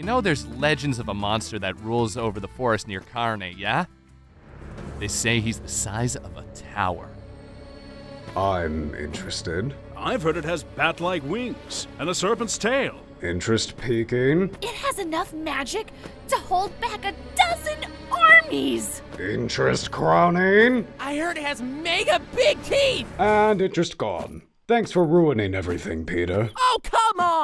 You know there's legends of a monster that rules over the forest near Carne, yeah? They say he's the size of a tower. I'm interested. I've heard it has bat-like wings and a serpent's tail. Interest peaking. It has enough magic to hold back a dozen armies! Interest crowning. I heard it has mega big teeth! And interest gone. Thanks for ruining everything, Peter. Oh, come on!